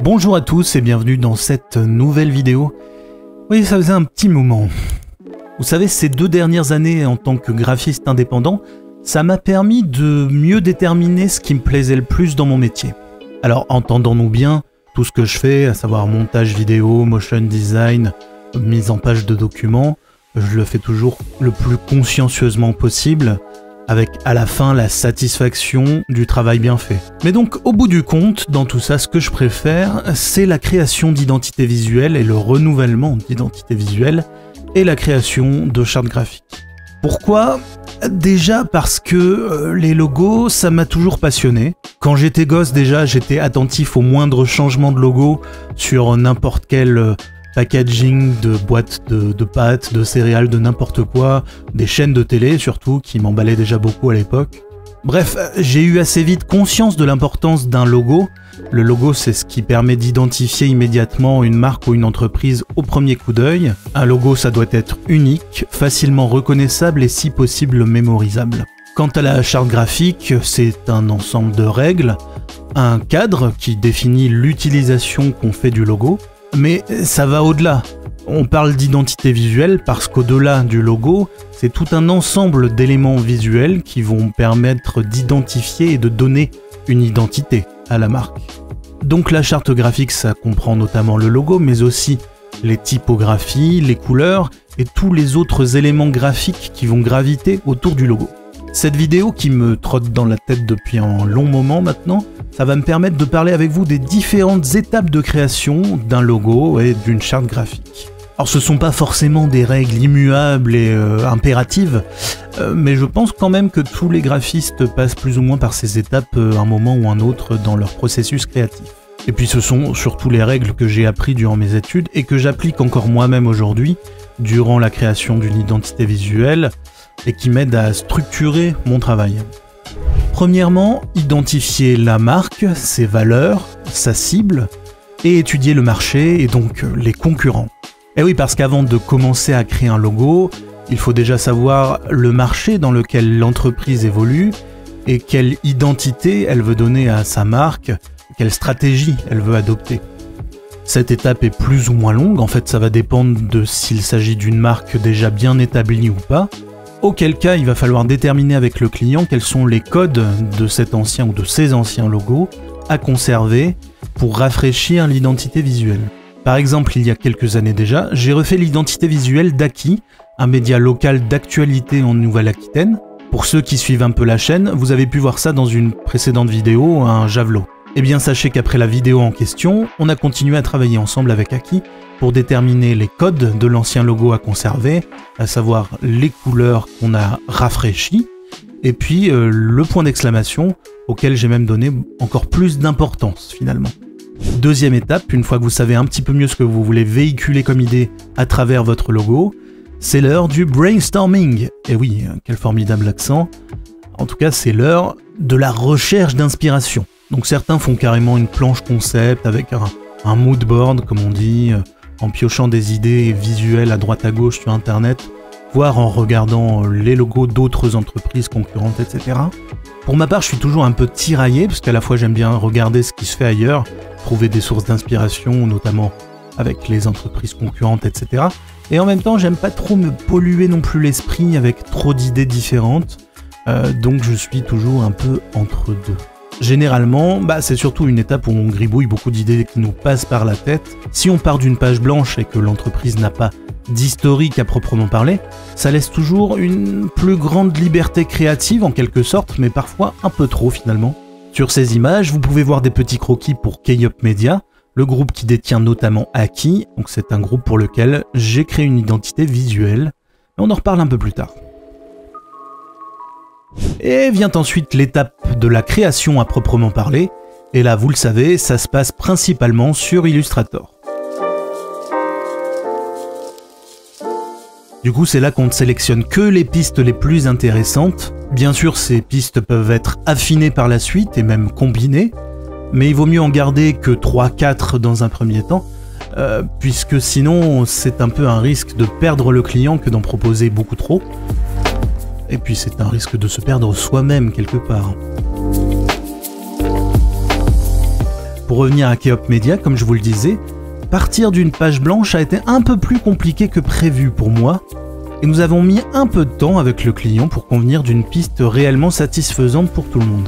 Bonjour à tous et bienvenue dans cette nouvelle vidéo. Oui, ça faisait un petit moment. Vous savez, ces 2 dernières années en tant que graphiste indépendant, ça m'a permis de mieux déterminer ce qui me plaisait le plus dans mon métier. Alors, entendons-nous bien, tout ce que je fais, à savoir montage vidéo, motion design, mise en page de documents, je le fais toujours le plus consciencieusement possible, avec à la fin la satisfaction du travail bien fait. Mais donc, au bout du compte, dans tout ça, ce que je préfère, c'est la création d'identité visuelle et le renouvellement d'identité visuelle et la création de chartes graphiques. Pourquoi ? Déjà parce que les logos, ça m'a toujours passionné. Quand j'étais gosse, déjà, j'étais attentif au moindre changement de logo sur n'importe quel packaging de boîtes de pâtes, de céréales, de n'importe quoi, des chaînes de télé surtout, qui m'emballaient déjà beaucoup à l'époque. Bref, j'ai eu assez vite conscience de l'importance d'un logo. Le logo, c'est ce qui permet d'identifier immédiatement une marque ou une entreprise au premier coup d'œil. Un logo, ça doit être unique, facilement reconnaissable et si possible mémorisable. Quant à la charte graphique, c'est un ensemble de règles, un cadre qui définit l'utilisation qu'on fait du logo, mais ça va au-delà. On parle d'identité visuelle parce qu'au-delà du logo, c'est tout un ensemble d'éléments visuels qui vont permettre d'identifier et de donner une identité à la marque. Donc la charte graphique, ça comprend notamment le logo, mais aussi les typographies, les couleurs et tous les autres éléments graphiques qui vont graviter autour du logo. Cette vidéo qui me trotte dans la tête depuis un long moment maintenant, ça va me permettre de parler avec vous des différentes étapes de création d'un logo et d'une charte graphique. Alors ce ne sont pas forcément des règles immuables et impératives, mais je pense quand même que tous les graphistes passent plus ou moins par ces étapes à un moment ou un autre dans leur processus créatif. Et puis ce sont surtout les règles que j'ai apprises durant mes études et que j'applique encore moi-même aujourd'hui durant la création d'une identité visuelle et qui m'aident à structurer mon travail. Premièrement, identifier la marque, ses valeurs, sa cible, et étudier le marché et donc les concurrents. Et oui, parce qu'avant de commencer à créer un logo, il faut déjà savoir le marché dans lequel l'entreprise évolue et quelle identité elle veut donner à sa marque, quelle stratégie elle veut adopter. Cette étape est plus ou moins longue, en fait ça va dépendre de s'il s'agit d'une marque déjà bien établie ou pas, auquel cas il va falloir déterminer avec le client quels sont les codes de cet ancien ou de ces anciens logos à conserver pour rafraîchir l'identité visuelle. Par exemple, il y a quelques années déjà, j'ai refait l'identité visuelle d'Aki, un média local d'actualité en Nouvelle-Aquitaine. Pour ceux qui suivent un peu la chaîne, vous avez pu voir ça dans une précédente vidéo, un javelot. Eh bien sachez qu'après la vidéo en question, on a continué à travailler ensemble avec Aki pour déterminer les codes de l'ancien logo à conserver, à savoir les couleurs qu'on a rafraîchies, et puis le point d'exclamation auquel j'ai même donné encore plus d'importance finalement. Deuxième étape, une fois que vous savez un petit peu mieux ce que vous voulez véhiculer comme idée à travers votre logo, c'est l'heure du brainstorming. Et oui, quel formidable accent. En tout cas, c'est l'heure de la recherche d'inspiration. Donc certains font carrément une planche concept avec un mood board, comme on dit, en piochant des idées visuelles à droite à gauche sur internet, voire en regardant les logos d'autres entreprises concurrentes, etc. Pour ma part, je suis toujours un peu tiraillé, parce qu'à la fois j'aime bien regarder ce qui se fait ailleurs, trouver des sources d'inspiration, notamment avec les entreprises concurrentes, etc. Et en même temps, j'aime pas trop me polluer non plus l'esprit avec trop d'idées différentes, donc je suis toujours un peu entre deux. Généralement, c'est surtout une étape où on gribouille beaucoup d'idées qui nous passent par la tête. Si on part d'une page blanche et que l'entreprise n'a pas d'historique à proprement parler, ça laisse toujours une plus grande liberté créative en quelque sorte, mais parfois un peu trop finalement. Sur ces images, vous pouvez voir des petits croquis pour K-Up Media, le groupe qui détient notamment Aki, donc c'est un groupe pour lequel j'ai créé une identité visuelle, et on en reparle un peu plus tard. Et vient ensuite l'étape de la création à proprement parler, et là vous le savez, ça se passe principalement sur Illustrator. Du coup, c'est là qu'on ne sélectionne que les pistes les plus intéressantes. Bien sûr, ces pistes peuvent être affinées par la suite et même combinées, mais il vaut mieux en garder que 3-4 dans un premier temps, puisque sinon c'est un peu un risque de perdre le client que d'en proposer beaucoup trop. Et puis c'est un risque de se perdre soi-même quelque part. Pour revenir à Keop Media, comme je vous le disais, partir d'une page blanche a été un peu plus compliqué que prévu pour moi, et nous avons mis un peu de temps avec le client pour convenir d'une piste réellement satisfaisante pour tout le monde.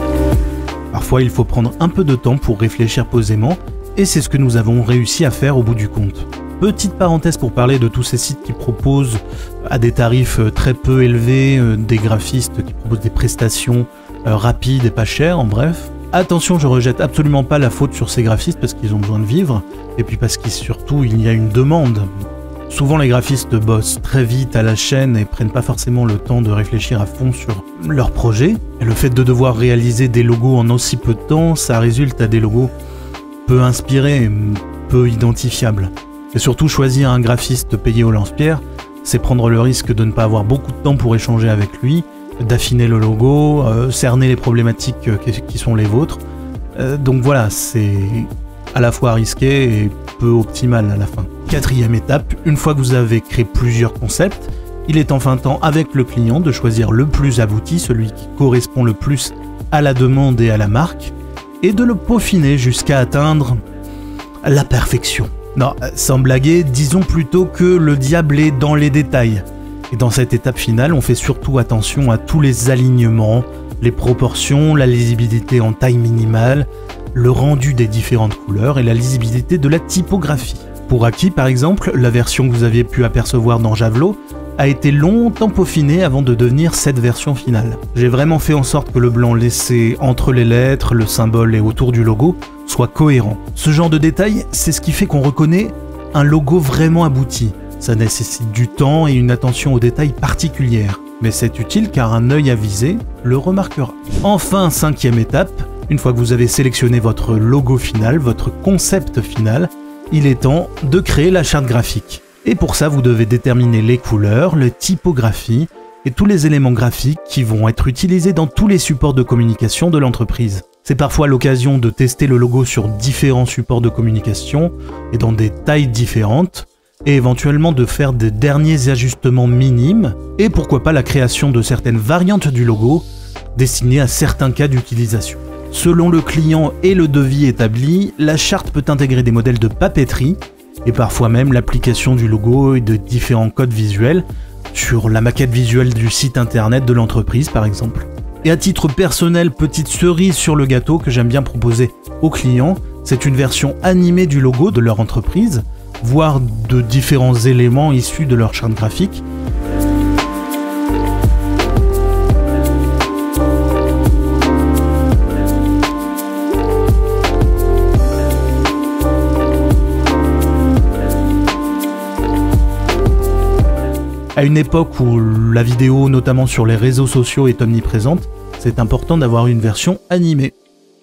Parfois, il faut prendre un peu de temps pour réfléchir posément, et c'est ce que nous avons réussi à faire au bout du compte. Petite parenthèse pour parler de tous ces sites qui proposent à des tarifs très peu élevés, des graphistes qui proposent des prestations rapides et pas chères, en bref. Attention, je rejette absolument pas la faute sur ces graphistes parce qu'ils ont besoin de vivre, et puis parce qu'il surtout il y a une demande. Souvent les graphistes bossent très vite à la chaîne et prennent pas forcément le temps de réfléchir à fond sur leur projet. Et le fait de devoir réaliser des logos en aussi peu de temps, ça résulte à des logos peu inspirés, peu identifiables. Et surtout choisir un graphiste payé au lance-pierre, c'est prendre le risque de ne pas avoir beaucoup de temps pour échanger avec lui, d'affiner le logo, cerner les problématiques qui sont les vôtres. Donc voilà, c'est à la fois risqué et peu optimal à la fin. Quatrième étape, une fois que vous avez créé plusieurs concepts, il est enfin temps avec le client de choisir le plus abouti, celui qui correspond le plus à la demande et à la marque, et de le peaufiner jusqu'à atteindre la perfection. Non, sans blaguer, disons plutôt que le diable est dans les détails. Et dans cette étape finale, on fait surtout attention à tous les alignements, les proportions, la lisibilité en taille minimale, le rendu des différentes couleurs et la lisibilité de la typographie. Pour Aki, par exemple, la version que vous aviez pu apercevoir dans Javelot a été longtemps peaufinée avant de devenir cette version finale. J'ai vraiment fait en sorte que le blanc laissé entre les lettres, le symbole et autour du logo soit cohérent. Ce genre de détail, c'est ce qui fait qu'on reconnaît un logo vraiment abouti. Ça nécessite du temps et une attention aux détails particulière. Mais c'est utile car un œil avisé le remarquera. Enfin, cinquième étape, une fois que vous avez sélectionné votre logo final, votre concept final, il est temps de créer la charte graphique. Et pour ça, vous devez déterminer les couleurs, les typographies et tous les éléments graphiques qui vont être utilisés dans tous les supports de communication de l'entreprise. C'est parfois l'occasion de tester le logo sur différents supports de communication et dans des tailles différentes, et éventuellement de faire des derniers ajustements minimes, et pourquoi pas la création de certaines variantes du logo destinées à certains cas d'utilisation. Selon le client et le devis établi, la charte peut intégrer des modèles de papeterie, et parfois même l'application du logo et de différents codes visuels sur la maquette visuelle du site internet de l'entreprise par exemple. Et à titre personnel, petite cerise sur le gâteau que j'aime bien proposer aux clients, c'est une version animée du logo de leur entreprise, voire de différents éléments issus de leur charte graphique. À une époque où la vidéo, notamment sur les réseaux sociaux, est omniprésente, c'est important d'avoir une version animée.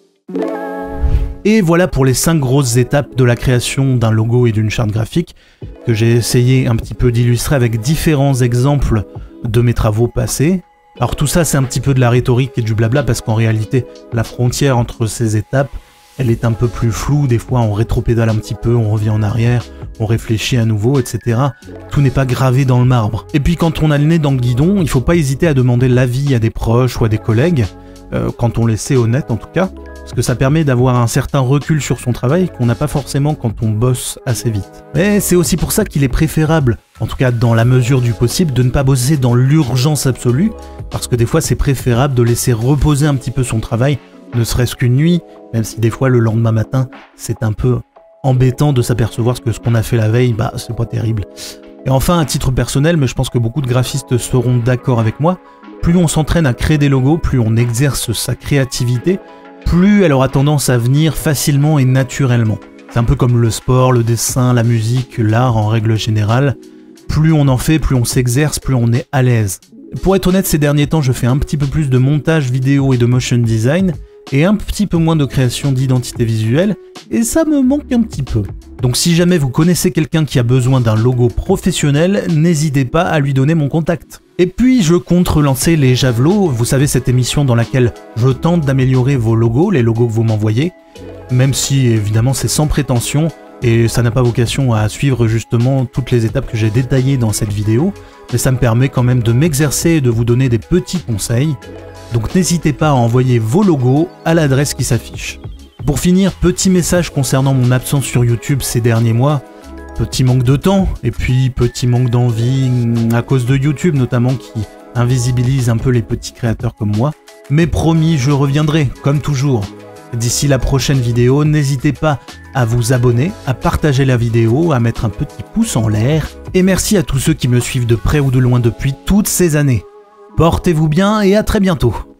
Et voilà pour les 5 grosses étapes de la création d'un logo et d'une charte graphique que j'ai essayé un petit peu d'illustrer avec différents exemples de mes travaux passés. Alors tout ça c'est un petit peu de la rhétorique et du blabla parce qu'en réalité la frontière entre ces étapes elle est un peu plus floue, des fois on rétropédale un petit peu, on revient en arrière, on réfléchit à nouveau, etc. Tout n'est pas gravé dans le marbre. Et puis quand on a le nez dans le guidon, il faut pas hésiter à demander l'avis à des proches ou à des collègues, quand on les sait honnêtes en tout cas, parce que ça permet d'avoir un certain recul sur son travail qu'on n'a pas forcément quand on bosse assez vite. Mais c'est aussi pour ça qu'il est préférable, en tout cas dans la mesure du possible, de ne pas bosser dans l'urgence absolue, parce que des fois c'est préférable de laisser reposer un petit peu son travail, ne serait-ce qu'une nuit, même si des fois le lendemain matin c'est un peu embêtant de s'apercevoir que ce qu'on a fait la veille, bah c'est pas terrible. Et enfin, à titre personnel, mais je pense que beaucoup de graphistes seront d'accord avec moi, plus on s'entraîne à créer des logos, plus on exerce sa créativité, plus elle aura tendance à venir facilement et naturellement. C'est un peu comme le sport, le dessin, la musique, l'art en règle générale. Plus on en fait, plus on s'exerce, plus on est à l'aise. Pour être honnête, ces derniers temps, je fais un petit peu plus de montage vidéo et de motion design, et un petit peu moins de création d'identité visuelle, et ça me manque un petit peu. Donc si jamais vous connaissez quelqu'un qui a besoin d'un logo professionnel, n'hésitez pas à lui donner mon contact. Et puis je compte relancer les Javelots, vous savez cette émission dans laquelle je tente d'améliorer vos logos, les logos que vous m'envoyez, même si évidemment c'est sans prétention, et ça n'a pas vocation à suivre justement toutes les étapes que j'ai détaillées dans cette vidéo, mais ça me permet quand même de m'exercer et de vous donner des petits conseils. Donc n'hésitez pas à envoyer vos logos à l'adresse qui s'affiche. pour finir, petit message concernant mon absence sur YouTube ces derniers mois. Petit manque de temps, et puis petit manque d'envie à cause de YouTube notamment qui invisibilise un peu les petits créateurs comme moi. Mais promis, je reviendrai, comme toujours. D'ici la prochaine vidéo, n'hésitez pas à vous abonner, à partager la vidéo, à mettre un petit pouce en l'air. Et merci à tous ceux qui me suivent de près ou de loin depuis toutes ces années. Portez-vous bien et à très bientôt.